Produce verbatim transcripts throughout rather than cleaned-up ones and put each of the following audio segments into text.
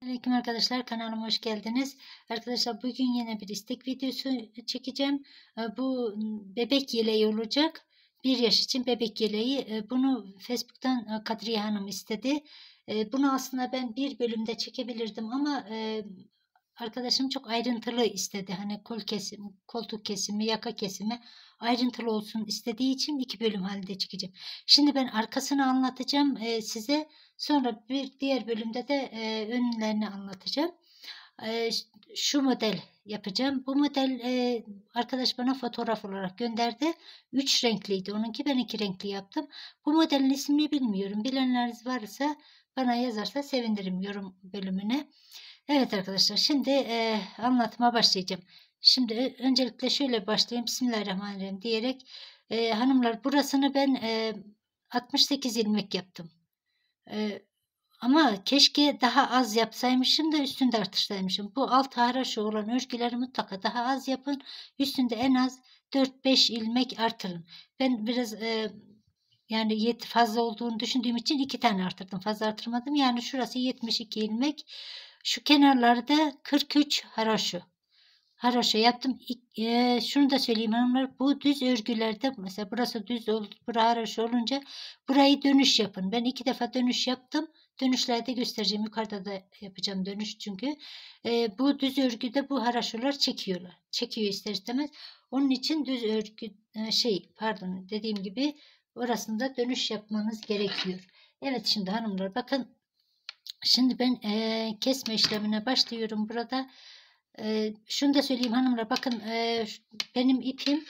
Selamünaleyküm arkadaşlar, kanalıma hoş geldiniz. Arkadaşlar bugün yine bir istek videosu çekeceğim. Bu bebek yeleği olacak. Bir yaş için bebek yeleği. Bunu Facebook'tan Kadriye Hanım istedi. Bunu aslında ben bir bölümde çekebilirdim ama arkadaşım çok ayrıntılı istedi. Hani kol kesimi, koltuk kesimi, yaka kesimi ayrıntılı olsun istediği için iki bölüm halinde çekeceğim. Şimdi ben arkasını anlatacağım size. Sonra bir diğer bölümde de e, önlerini anlatacağım. E, şu model yapacağım. Bu model e, arkadaş bana fotoğraf olarak gönderdi. Üç renkliydi. Onunki ben iki renkli yaptım. Bu modelin ismini bilmiyorum. Bilenleriniz varsa bana yazarsa sevinirim yorum bölümüne. Evet arkadaşlar şimdi e, anlatıma başlayacağım. Şimdi öncelikle şöyle başlayayım. Bismillahirrahmanirrahim diyerek e, hanımlar burasını ben e, altmış sekiz ilmek yaptım. Ee, ama keşke daha az yapsaymışım da üstünde artırsaymışım. Bu alt haraşo olan örgüleri mutlaka daha az yapın. Üstünde en az dört beş ilmek artırın. Ben biraz e, yani yet fazla olduğunu düşündüğüm için iki tane artırdım. Fazla artırmadım. Yani şurası yetmiş iki ilmek. Şu kenarlarda kırk üç haraşo. Haraşo yaptım. E, şunu da söyleyeyim hanımlar. Bu düz örgülerde mesela burası düz oldu. Burası haraşo olunca burayı dönüş yapın. Ben iki defa dönüş yaptım. Dönüşlerde göstereceğim. Yukarıda da yapacağım dönüş çünkü. E, bu düz örgüde bu haraşolar çekiyorlar. Çekiyor ister istemez. Onun için düz örgü e, şey pardon dediğim gibi orasında dönüş yapmanız gerekiyor. Evet şimdi hanımlar bakın. Şimdi ben e, kesme işlemine başlıyorum burada. E, şunu da söyleyeyim hanımlar bakın e, benim ipim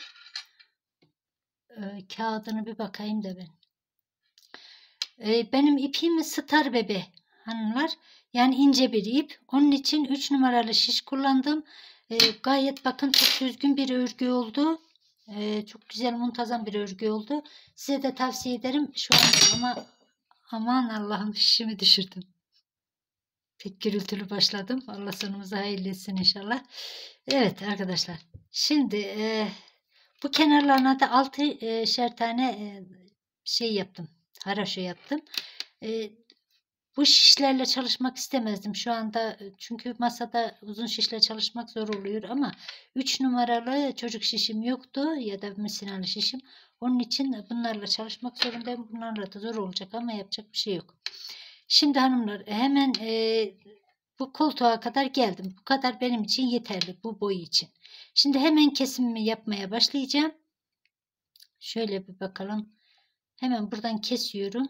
e, kağıdını bir bakayım da ben. E, benim ipim Star Bebe hanımlar. Yani ince bir ip. Onun için üç numaralı şiş kullandım. E, gayet bakın çok düzgün bir örgü oldu. E, çok güzel muntazam bir örgü oldu. Size de tavsiye ederim. Şu an ama aman Allah'ım şişimi düşürdüm. Pek gürültülü başladım. Allah sonumuzu hayırlı etsin inşallah. Evet arkadaşlar. Şimdi e, bu kenarlarına da altı e, şer tane e, şey yaptım. Haraşo yaptım. E, bu şişlerle çalışmak istemezdim şu anda. Çünkü masada uzun şişle çalışmak zor oluyor ama üç numaralı çocuk şişim yoktu ya da misinalı şişim. Onun için bunlarla çalışmak zorundayım. Bunlarla da zor olacak ama yapacak bir şey yok. Şimdi hanımlar hemen e, bu koltuğa kadar geldim. Bu kadar benim için yeterli bu boy için. Şimdi hemen kesimimi yapmaya başlayacağım. Şöyle bir bakalım. Hemen buradan kesiyorum.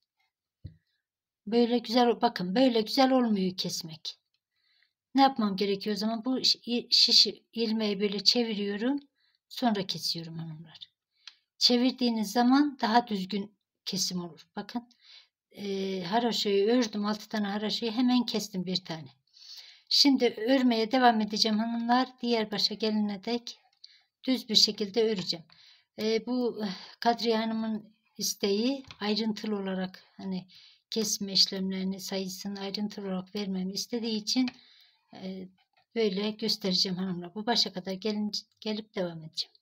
Böyle güzel bakın böyle güzel olmuyor kesmek. Ne yapmam gerekiyor o zaman? Bu şişi ilmeği böyle çeviriyorum. Sonra kesiyorum hanımlar. Çevirdiğiniz zaman daha düzgün kesim olur. Bakın. E, haraşoyu ördüm. altı tane haraşoyu hemen kestim bir tane. Şimdi örmeye devam edeceğim hanımlar. Diğer başa gelene dek düz bir şekilde öreceğim. E, bu Kadriye Hanım'ın isteği ayrıntılı olarak hani kesme işlemlerini sayısını ayrıntılı olarak vermemi istediği için e, böyle göstereceğim hanımlar. Bu başa kadar gelin, gelip devam edeceğim.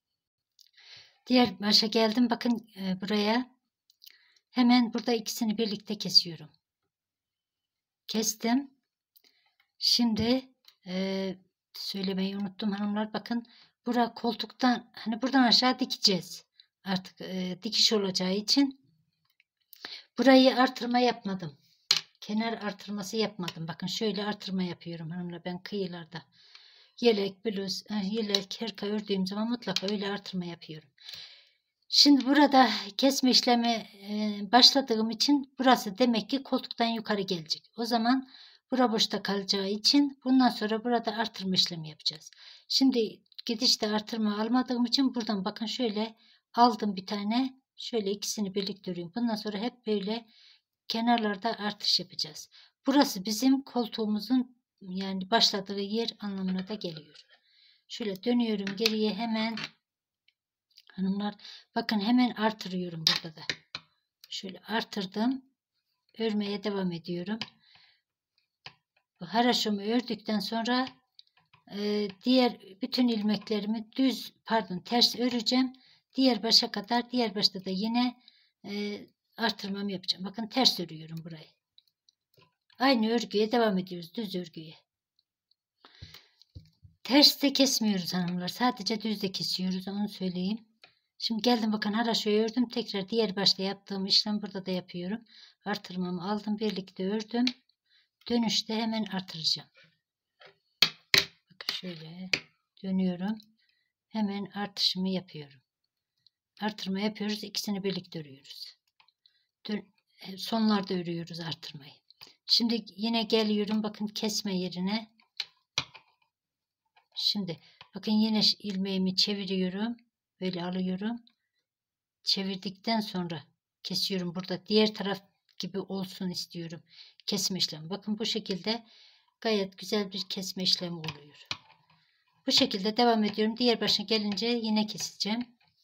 Diğer başa geldim. Bakın e, buraya. Hemen burada ikisini birlikte kesiyorum. Kestim. Şimdi e, söylemeyi unuttum hanımlar. Bakın bura koltuktan hani buradan aşağı dikeceğiz. Artık e, dikiş olacağı için burayı artırma yapmadım. Kenar artırması yapmadım. Bakın şöyle artırma yapıyorum hanımlar. Ben kıyılarda yelek, bluz, yelek, hırka ördüğüm zaman mutlaka öyle artırma yapıyorum. Şimdi burada kesme işlemi başladığım için burası demek ki koltuktan yukarı gelecek. O zaman bura boşta kalacağı için bundan sonra burada artırma işlemi yapacağız. Şimdi gidişte artırma almadığım için buradan bakın şöyle aldım bir tane. Şöyle ikisini birlikte örüyorum. Bundan sonra hep böyle kenarlarda artış yapacağız. Burası bizim koltuğumuzun yani başladığı yer anlamına da geliyor. Şöyle dönüyorum geriye hemen. Hanımlar bakın hemen artırıyorum burada da. Şöyle artırdım. Örmeye devam ediyorum. Bu haraşomu ördükten sonra e, diğer bütün ilmeklerimi düz pardon ters öreceğim. Diğer başa kadar diğer başta da yine e, artırmamı yapacağım. Bakın ters örüyorum burayı. Aynı örgüye devam ediyoruz. Düz örgüye. Ters de kesmiyoruz hanımlar. Sadece düz de kesiyoruz. Onu söyleyeyim. Şimdi geldim bakın haraşoyu ördüm. Tekrar diğer başta yaptığım işlem burada da yapıyorum. Artırmamı aldım. Birlikte ördüm. Dönüşte hemen artıracağım. Bakın şöyle dönüyorum. Hemen artışımı yapıyorum. Artırma yapıyoruz. İkisini birlikte örüyoruz. Dön sonlarda örüyoruz artırmayı. Şimdi yine geliyorum. Bakın kesme yerine. Şimdi bakın yine ilmeğimi çeviriyorum. Böyle alıyorum. Çevirdikten sonra kesiyorum. Burada diğer taraf gibi olsun istiyorum. Kesme işlemi. Bakın bu şekilde gayet güzel bir kesme işlemi oluyor. Bu şekilde devam ediyorum. Diğer başına gelince yine keseceğim.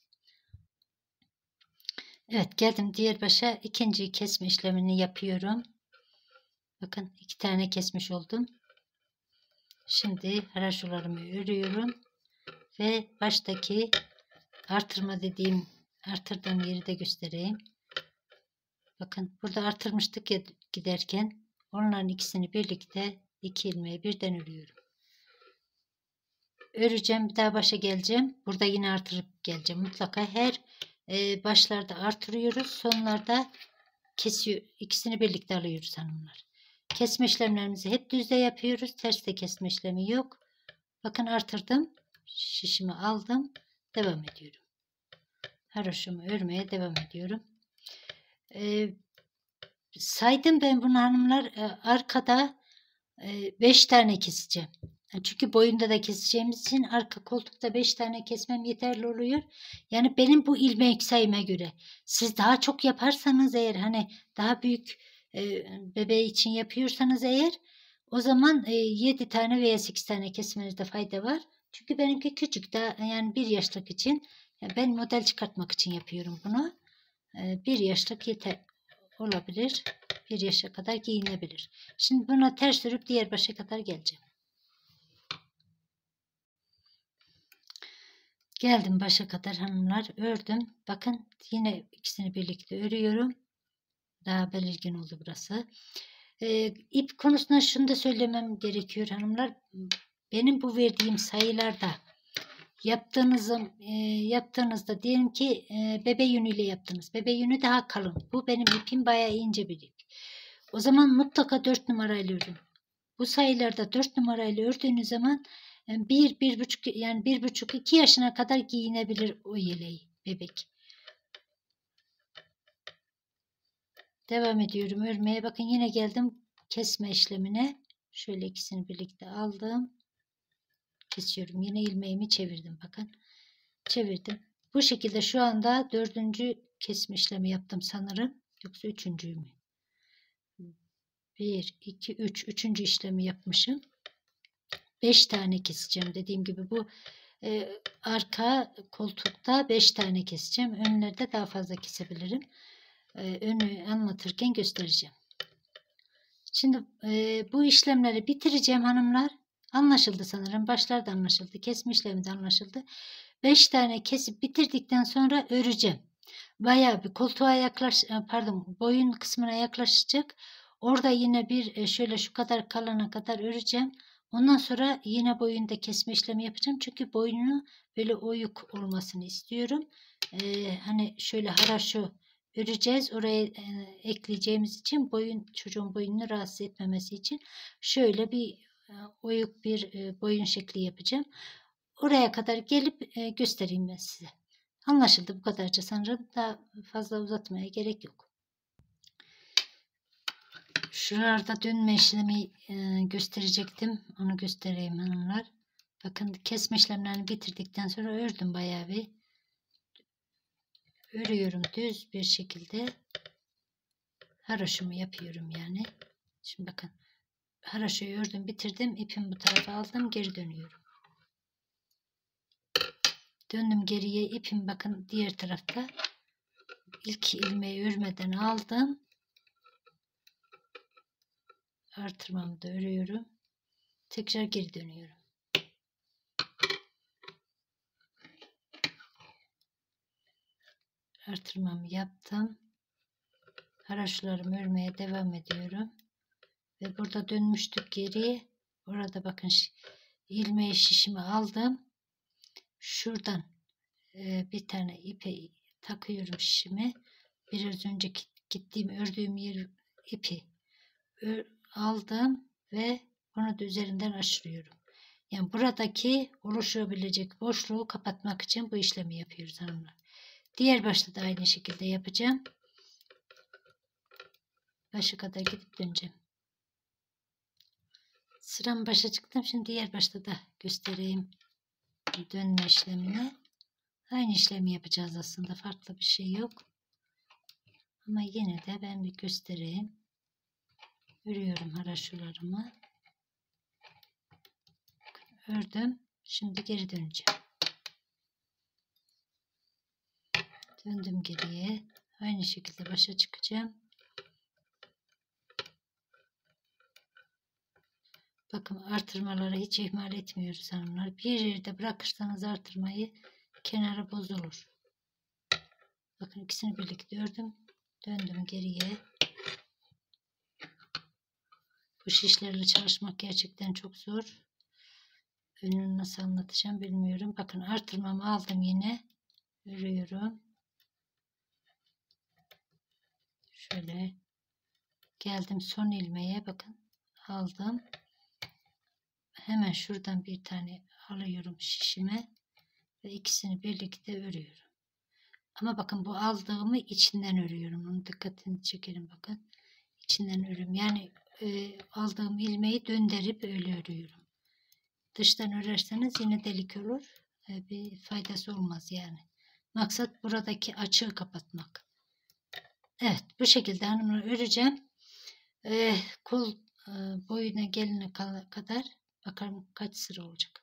Evet geldim diğer başa. İkinci kesme işlemini yapıyorum. Bakın iki tane kesmiş oldum. Şimdi haraşolarımı örüyorum. Ve baştaki artırma dediğim artırdığım yeri de göstereyim. Bakın burada artırmıştık ya giderken. Onların ikisini birlikte iki ilmeği birden örüyorum. Öreceğim. Bir daha başa geleceğim. Burada yine artırıp geleceğim. Mutlaka her e, başlarda artırıyoruz. Sonlarda kesiyor. İkisini birlikte alıyoruz hanımlar. Kesme işlemlerimizi hep düzde yapıyoruz. Terste kesme işlemi yok. Bakın artırdım. Şişimi aldım. Devam ediyorum. Haroşumu örmeye devam ediyorum. Ee, saydım ben bunu hanımlar. Ee, arkada beş tane keseceğim. Yani çünkü boyunda da keseceğimiz için arka koltukta beş tane kesmem yeterli oluyor. Yani benim bu ilmek sayıma göre. Siz daha çok yaparsanız eğer hani daha büyük e, bebeği için yapıyorsanız eğer o zaman e, yedi tane veya sekiz tane kesmenizde fayda var. Çünkü benimki küçük daha yani bir yaşlık için. Yani ben model çıkartmak için yapıyorum bunu. E, bir yaşlık yeter olabilir. Bir yaşa kadar giyinebilir. Şimdi buna ters örüp diğer başa kadar geleceğim. Geldim başa kadar hanımlar. Ördüm. Bakın yine ikisini birlikte örüyorum. Daha belirgin oldu burası. Ee, ip konusunda şunu da söylemem gerekiyor hanımlar. Benim bu verdiğim sayılarda yaptığınızı e, yaptığınızda diyelim ki e, bebe yünüyle yaptınız. Bebe yünü daha kalın. Bu benim ipim bayağı ince bir ip. O zaman mutlaka dört numarayla örün. Bu sayılarda dört numarayla ördüğünüz zaman bir, bir buçuk yani bir buçuk iki yaşına kadar giyinebilir o yeleği bebek. Devam ediyorum örmeye. Bakın yine geldim kesme işlemine. Şöyle ikisini birlikte aldım. Kesiyorum. Yine ilmeğimi çevirdim. Bakın. Çevirdim. Bu şekilde şu anda dördüncü kesme işlemi yaptım sanırım. Yoksa üçüncüyü mü? Bir, iki, üç. Üçüncü işlemi yapmışım. beş tane keseceğim. Dediğim gibi bu e, arka koltukta beş tane keseceğim. Önlerde daha fazla kesebilirim. E, önü anlatırken göstereceğim. Şimdi e, bu işlemleri bitireceğim hanımlar. Anlaşıldı sanırım. Başlarda anlaşıldı. Kesme işlemi de anlaşıldı. beş tane kesip bitirdikten sonra öreceğim. Bayağı bir koltuğa yaklaş pardon boyun kısmına yaklaşacak. Orada yine bir şöyle şu kadar kalana kadar öreceğim. Ondan sonra yine boyunda kesme işlemi yapacağım. Çünkü boynu böyle oyuk olmasını istiyorum. Ee, hani şöyle haraşo öreceğiz. Oraya e, ekleyeceğimiz için boyun çocuğun boynunu rahatsız etmemesi için şöyle bir e, oyuk bir e, boyun şekli yapacağım. Oraya kadar gelip e, göstereyim ben size. Anlaşıldı bu kadarca sanırım. Daha fazla uzatmaya gerek yok. Şuralarda dönme işlemi e, gösterecektim. Onu göstereyim hanımlar. Bakın kesme işlemlerini bitirdikten sonra ördüm bayağı bir. Örüyorum düz bir şekilde. Haroşumu yapıyorum yani. Şimdi bakın. Haroşoyu ördüm bitirdim. İpimi bu tarafa aldım. Geri dönüyorum. Döndüm geriye. İpim bakın diğer tarafta. İlk ilmeği örmeden aldım. Artırmamı da örüyorum. Tekrar geri dönüyorum. Artırmamı yaptım. Haraşolarımı örmeye devam ediyorum. Ve burada dönmüştük geri. Orada bakın ilmeği şişimi aldım. Şuradan e, bir tane ipe takıyorum şişimi. Biraz önce gittiğim ördüğüm yer ipi ör, aldım ve bunu da üzerinden aşırıyorum. Yani buradaki oluşabilecek boşluğu kapatmak için bu işlemi yapıyoruz hanımlar. Diğer başta da aynı şekilde yapacağım. Başa kadar gidip döneceğim. Sıram başa çıktım. Şimdi diğer başta da göstereyim dönme işlemini. Aynı işlemi yapacağız aslında. Farklı bir şey yok. Ama yine de ben bir göstereyim. Örüyorum haraşolarımı. Ördüm. Şimdi geri döneceğim. Döndüm geriye. Aynı şekilde başa çıkacağım. Bakın artırmaları hiç ihmal etmiyoruz hanımlar. Bir yerde bırakırsanız artırmayı kenarı bozulur. Bakın ikisini birlikte ördüm. Döndüm geriye. Bu şişlerle çalışmak gerçekten çok zor. Önünü nasıl anlatacağım bilmiyorum. Bakın artırmamı aldım yine. Örüyorum. Şöyle geldim son ilmeğe bakın. Aldım. Hemen şuradan bir tane alıyorum şişime. Ve ikisini birlikte örüyorum. Ama bakın bu aldığımı içinden örüyorum. Onun dikkatini çekelim bakın. İçinden örüyorum. Yani e, aldığım ilmeği döndürüp öyle örüyorum. Dıştan örerseniz yine delik olur. E, bir faydası olmaz yani. Maksat buradaki açığı kapatmak. Evet bu şekilde hanımlar öreceğim. E, kol e, boyuna gelene kadar bakalım kaç sıra olacak.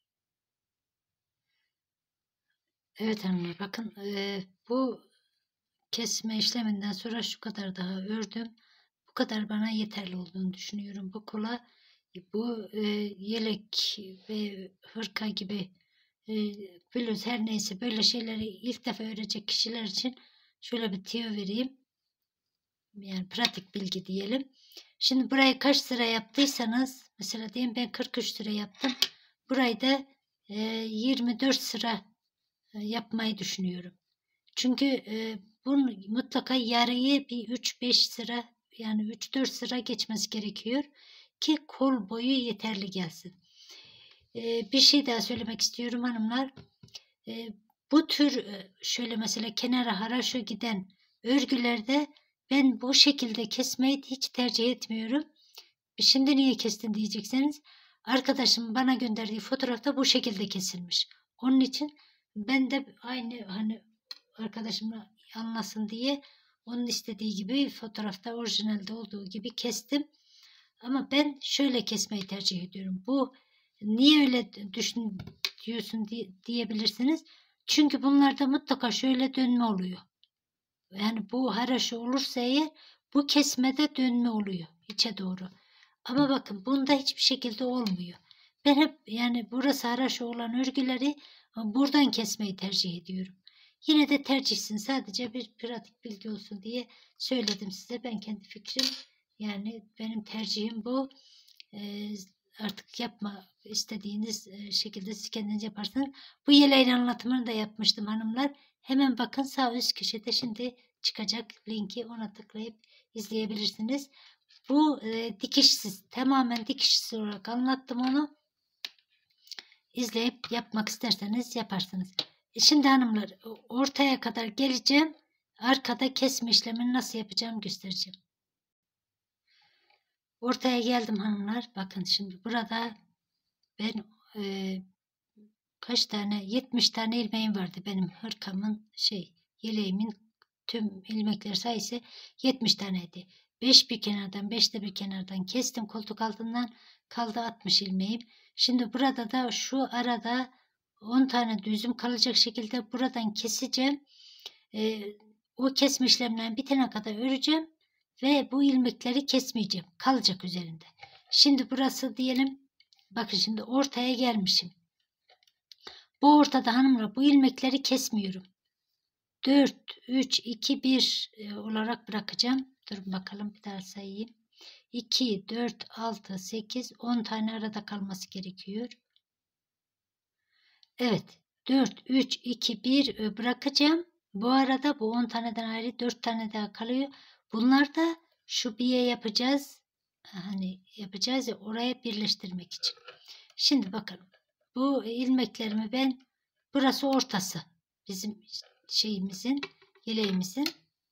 Evet hanımlar bakın e, bu kesme işleminden sonra şu kadar daha ördüm. Bu kadar bana yeterli olduğunu düşünüyorum. Bu kola bu e, yelek ve hırka gibi e, bluz her neyse böyle şeyleri ilk defa örecek kişiler için şöyle bir tüyo vereyim. Yani pratik bilgi diyelim. Şimdi burayı kaç sıra yaptıysanız mesela diyelim ben kırk üç sıra yaptım. Burayı da e, yirmi dört sıra e, yapmayı düşünüyorum. Çünkü e, bunun mutlaka yarıyı bir üç beş sıra yani üç dört sıra geçmesi gerekiyor ki kol boyu yeterli gelsin. E, bir şey daha söylemek istiyorum hanımlar. E, bu tür e, şöyle mesela kenara haraşo giden örgülerde ben bu şekilde kesmeyi hiç tercih etmiyorum. Şimdi niye kestin diyecekseniz arkadaşım bana gönderdiği fotoğrafta bu şekilde kesilmiş. Onun için ben de aynı hani arkadaşımla anlasın diye onun istediği gibi fotoğrafta orijinalde olduğu gibi kestim. Ama ben şöyle kesmeyi tercih ediyorum. Bu niye öyle düşünüyorsun diyebilirsiniz. Çünkü bunlarda mutlaka şöyle dönme oluyor. Yani bu haraşo olursa eğer bu kesmede dönme oluyor içe doğru. Ama bakın bunda hiçbir şekilde olmuyor. Ben hep yani burası haraşo olan örgüleri buradan kesmeyi tercih ediyorum. Yine de tercihsin. Sadece bir pratik bilgi olsun diye söyledim size. Ben kendi fikrim yani benim tercihim bu. Ee, artık yapma istediğiniz şekilde siz kendiniz yaparsınız. Bu yeleğin anlatımını da yapmıştım hanımlar. Hemen bakın sağ üst köşede şimdi çıkacak linki ona tıklayıp izleyebilirsiniz. Bu e, dikişsiz tamamen dikişsiz olarak anlattım onu. İzleyip yapmak isterseniz yaparsınız. E şimdi hanımlar ortaya kadar geleceğim. Arkada kesme işlemini nasıl yapacağım göstereceğim. Ortaya geldim hanımlar. Bakın şimdi burada ben e, kaç tane yetmiş tane ilmeğim vardı benim hırkamın şey yeleğimin tüm ilmekler sayısı yetmiş taneydi. beş bir kenardan beş de bir kenardan kestim koltuk altından kaldı altmış ilmeğim. Şimdi burada da şu arada on tane düzüm kalacak şekilde buradan keseceğim. Ee, o kesme işlemlerini bitene kadar öreceğim ve bu ilmekleri kesmeyeceğim. Kalacak üzerinde. Şimdi burası diyelim bakın şimdi ortaya gelmişim. Bu ortada hanımlar bu ilmekleri kesmiyorum. dört, üç, iki, bir olarak bırakacağım. Durun bakalım bir daha sayayım. iki, dört, altı, sekiz, on tane arada kalması gerekiyor. Evet. dört, üç, iki, bir bırakacağım. Bu arada bu on taneden ayrı dört tane daha kalıyor. Bunlar da şu biye yapacağız. Hani yapacağız ya, oraya birleştirmek için. Şimdi bakın. Bu ilmeklerimi ben, burası ortası. Bizim şeyimizin, yeleğimizin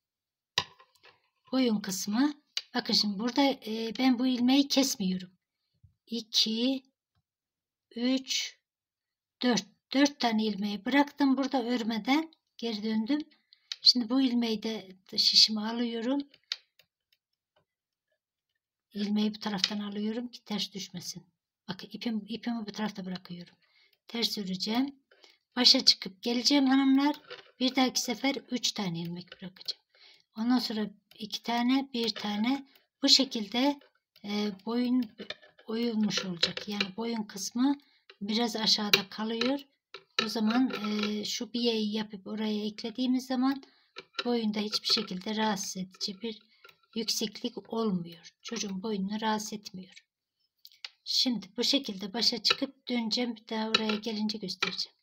boyun kısmı. Bakın şimdi burada e, ben bu ilmeği kesmiyorum. iki, üç, dört. dört tane ilmeği bıraktım burada örmeden. Geri döndüm. Şimdi bu ilmeği de şişime alıyorum. İlmeği bu taraftan alıyorum ki ters düşmesin. Bakın ipim, ipimi bu tarafta bırakıyorum. Ters öreceğim. Başa çıkıp geleceğim hanımlar. Bir dahaki sefer üç tane ilmek bırakacağım. Ondan sonra iki tane, bir tane. Bu şekilde e, boyun oyulmuş olacak. Yani boyun kısmı biraz aşağıda kalıyor. O zaman e, şu biyeyi yapıp oraya eklediğimiz zaman boyunda hiçbir şekilde rahatsız edici bir yükseklik olmuyor. Çocuğun boynunu rahatsız etmiyor. Şimdi bu şekilde başa çıkıp döneceğim. Bir daha oraya gelince göstereceğim.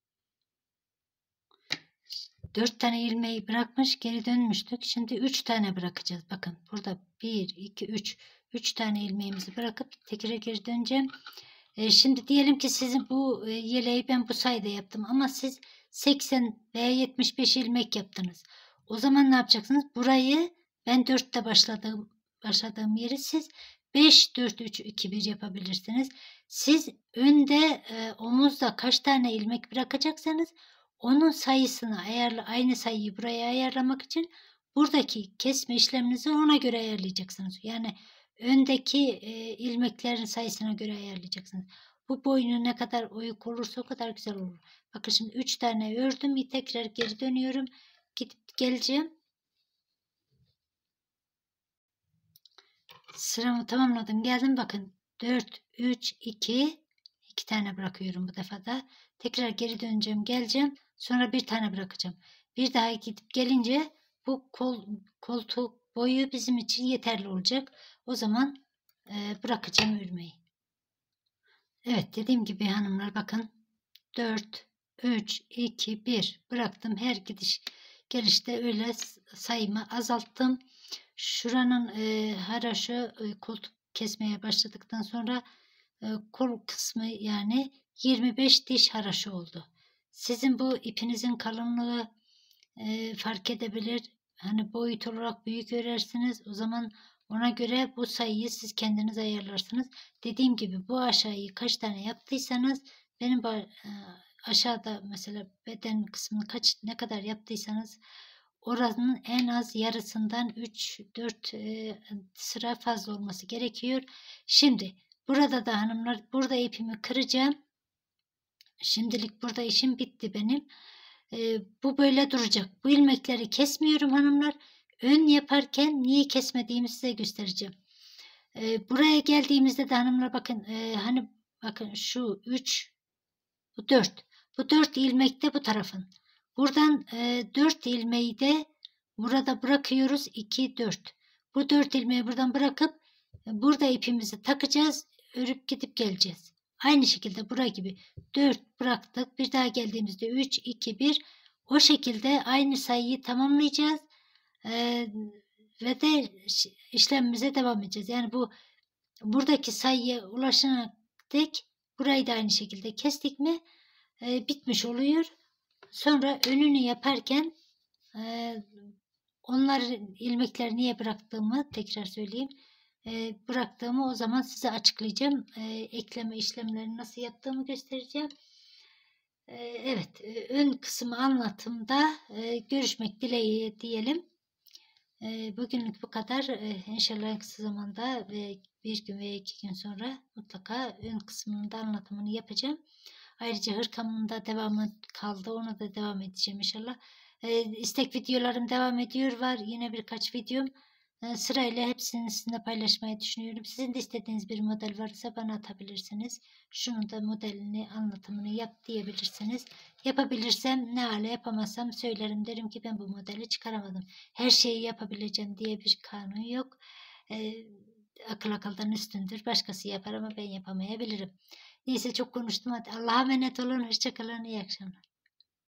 dört tane ilmeği bırakmış, geri dönmüştük. Şimdi üç tane bırakacağız. Bakın burada bir, iki, üç. üç tane ilmeğimizi bırakıp tekrar geri döneceğim. E, şimdi diyelim ki sizin bu e, yeleği ben bu sayıda yaptım ama siz seksen veya yetmiş beş ilmek yaptınız. O zaman ne yapacaksınız? Burayı ben dörtte başladığım başladığım yeri siz beş, dört, üç, iki, bir yapabilirsiniz. Siz önde e, omuzda kaç tane ilmek bırakacaksanız onun sayısını ayarla, aynı sayıyı buraya ayarlamak için buradaki kesme işleminizi ona göre ayarlayacaksınız. Yani öndeki e, ilmeklerin sayısına göre ayarlayacaksınız. Bu boynu ne kadar oyuk olursa o kadar güzel olur. Bakın şimdi üç tane ördüm. Tekrar geri dönüyorum. Gidip geleceğim. Sıramı tamamladım. Geldim bakın. dört, üç, iki. iki tane bırakıyorum bu defa da. Tekrar geri döneceğim. Geleceğim. Sonra bir tane bırakacağım. Bir daha gidip gelince bu kol, koltuk boyu bizim için yeterli olacak. O zaman e, bırakacağım örmeyi. Evet, dediğim gibi hanımlar bakın. dört, üç, iki, bir bıraktım. Her gidiş gelişte öyle sayımı azalttım. Şuranın e, haraşo e, koltuk kesmeye başladıktan sonra e, kol kısmı yani yirmi beş diş haraşo oldu. Sizin bu ipinizin kalınlığı e, fark edebilir. Hani boyut olarak büyük örersiniz. O zaman ona göre bu sayıyı siz kendiniz ayarlarsınız. Dediğim gibi bu aşağıyı kaç tane yaptıysanız benim e, aşağıda mesela beden kısmını kaç ne kadar yaptıysanız oranın en az yarısından üç dört e, sıra fazla olması gerekiyor. Şimdi burada da hanımlar burada ipimi kıracağım. Şimdilik burada işim bitti benim. E, bu böyle duracak. Bu ilmekleri kesmiyorum hanımlar. Ön yaparken niye kesmediğimi size göstereceğim. E, buraya geldiğimizde de hanımlar bakın e, hani bakın şu üç, bu dört. Bu dört ilmek de bu tarafın. Buradan e, dört ilmeği de burada bırakıyoruz. iki, dört. Bu dört ilmeği buradan bırakıp e, burada ipimizi takacağız. Örüp gidip geleceğiz. Aynı şekilde buraya gibi dört bıraktık. Bir daha geldiğimizde üç, iki, bir. O şekilde aynı sayıyı tamamlayacağız. E, ve de işlemimize devam edeceğiz. Yani bu buradaki sayıya ulaşana dek burayı da aynı şekilde kestik mi e, bitmiş oluyor. Sonra önünü yaparken e, onlar ilmekleri niye bıraktığımı tekrar söyleyeyim. E, bıraktığımı o zaman size açıklayacağım. E, ekleme işlemlerini nasıl yaptığımı göstereceğim. E, evet, e, ön kısmı anlatımda e, görüşmek dileğiyle diyelim. E, bugünlük bu kadar. E, inşallah en kısa zamanda ve bir gün veya iki gün sonra mutlaka ön kısmının da anlatımını yapacağım. Ayrıca hırkamın da devamı kaldı. Ona da devam edeceğim inşallah. E, istek videolarım devam ediyor. Var yine birkaç videom. E, sırayla hepsini sizinle paylaşmayı düşünüyorum. Sizin de istediğiniz bir model varsa bana atabilirsiniz. Şunun da modelini, anlatımını yap diyebilirsiniz. Yapabilirsem ne hale, yapamazsam söylerim. Derim ki ben bu modeli çıkaramadım. Her şeyi yapabileceğim diye bir kanun yok. E, akıl akıldan üstündür. Başkası yapar ama ben yapamayabilirim. Neyse çok konuştum. Hadi Allah'a emanet olun. Hoşça kalın. İyi akşamlar.